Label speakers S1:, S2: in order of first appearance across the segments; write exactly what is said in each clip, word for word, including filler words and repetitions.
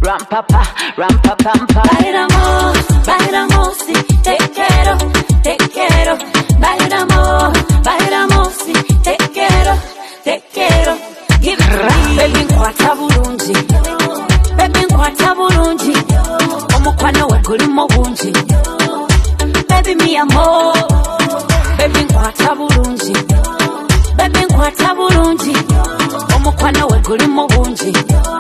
S1: Rampapa, rampapampa.
S2: Bailamos, bailamos y te quiero, te quiero. Bailamos, bailamos y te quiero, te quiero. Give it me. Baby nkwata bulungi, baby nkwata bulungi. Omukwano we gulimo bungi. Baby mi amor, baby nkwata bulungi, baby nkwata bulungi. Omukwano we gulimo bungi.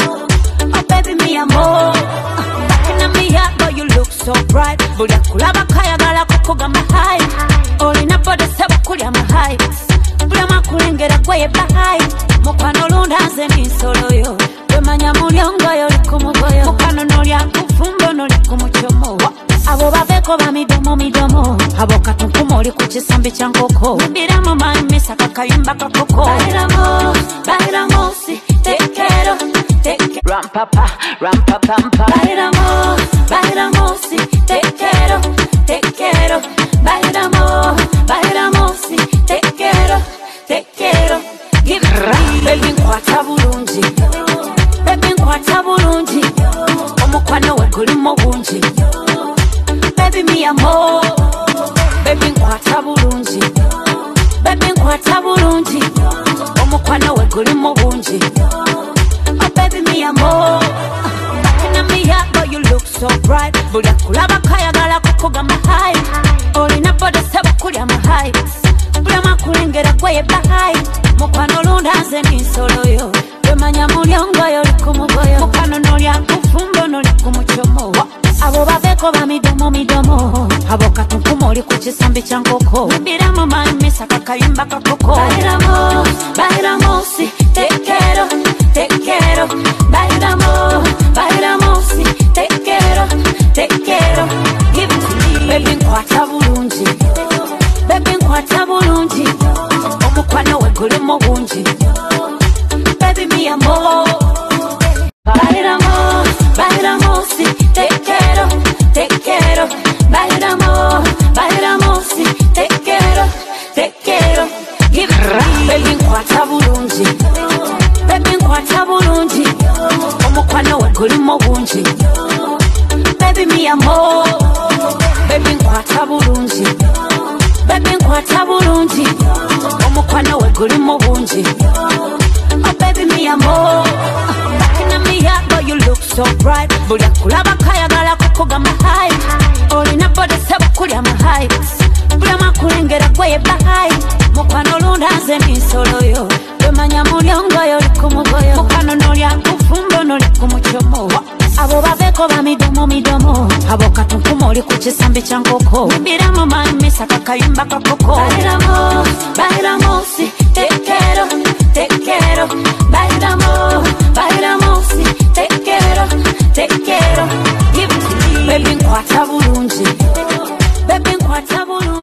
S2: Oh baby mi amor, back in me up, but you look so bright. Buli akulaba kayagala kukugamba hi. Olina body sebo kulya mahai. Buli makulengera gwe bahai. Mukwano lundaze nisolo yo. Wemanya mulyongo yo likumugoyo. Mukwano nolya kufumbo noli kumuchomo. Abo baveko ba midomo midomo. Abo katunkumo oli kuchisambi cha nkoko. Mbira mama misaka kayimba kakoko. Bailamos, bailamos si te quiero, te quiero.
S1: Rampapa, rampapampa.
S2: Bailamos, bailamos si te quiero, te quiero. Bailamos, bailamos si te quiero, te quiero. Give it me. Baby nkwata bulungi, baby nkwata bulungi. Omukwano we gulimo bungi. Baby mi amor, baby nkwata bulungi, baby nkwata bulungi. Omukwano we gulimo bungi. Oh baby mi amor, back in me up, but you look so bright. Buli akulaba kayagala kukugamba hi. Olina body sebo kulya mahai. Buli makulengera gwe bahai. Mukwano lundaze nisolo yo. Wemanya mulyongo yo likumugoyo. Mukwano nolya kufumbo noli kumuchomo. Abo baveko ba midomo midomo. Abo katunkumo oli kuchisambi cha nkoko. Mbira mama misaka kayimba kakoko. Bailamos, bailamos si te quiero, te quiero. Bailamos, bailamos si te quiero, te quiero. Give it to me. Baby nkwata bulungi, baby nkwata bulungi. Omukwano we gulimo bungi. Baby mi amor. Bailamos, bailamos si te quiero, te quiero. Bailamos, bailamos si te quiero, te quiero. Give it me. Baby nkwata bulungi, baby nkwata bulungi. Omukwano we gulimo bungi. Baby mi amor, baby nkwata bulungi, baby nkwata bulungi. Omukwano we gulimo bungi. Oh baby mi amor, back in me up, but you look so bright. Buli akulaba kayagala kukugamba hi. Olina body sebo kulya mahai. Buli makulengera gwe bahai. Mukwano lundaze nisolo yo. Wemanya mulyongo yo likumugoyo. Mukwano nolya kufumbo noli kumuchomo. Abo baveko ba midomo midomo. Abo katunkumo oli kuchisambi cha nkoko. Mbira mama misaka kayimba kakoko. Bailamos, bailamos si te quiero, te quiero. Bailamos, bailamos si te quiero, te quiero. Give it to me. Baby nkwata bulungi, baby nkwata bulungi.